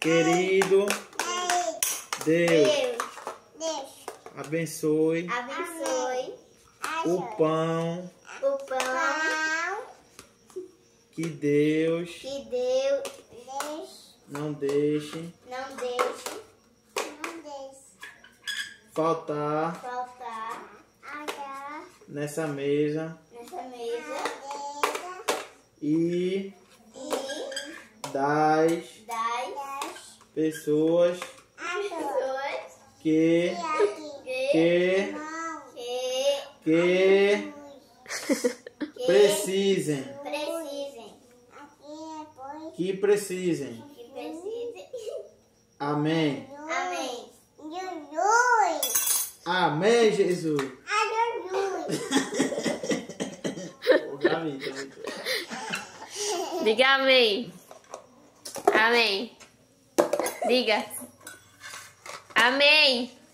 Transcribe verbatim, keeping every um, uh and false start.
Querido Deus, Deus, abençoe abençoe o pão o pão que Deus que Deus, Deus não deixe não deixe, não deixe faltar faltar nessa mesa nessa mesa e e das das pessoas pessoas que que, que que, que precisem precisem, que precisem. que precisem. Amém. Amém. Amém, Jesus. O Gabi também. Diga amém. Amém. Diga. Amém.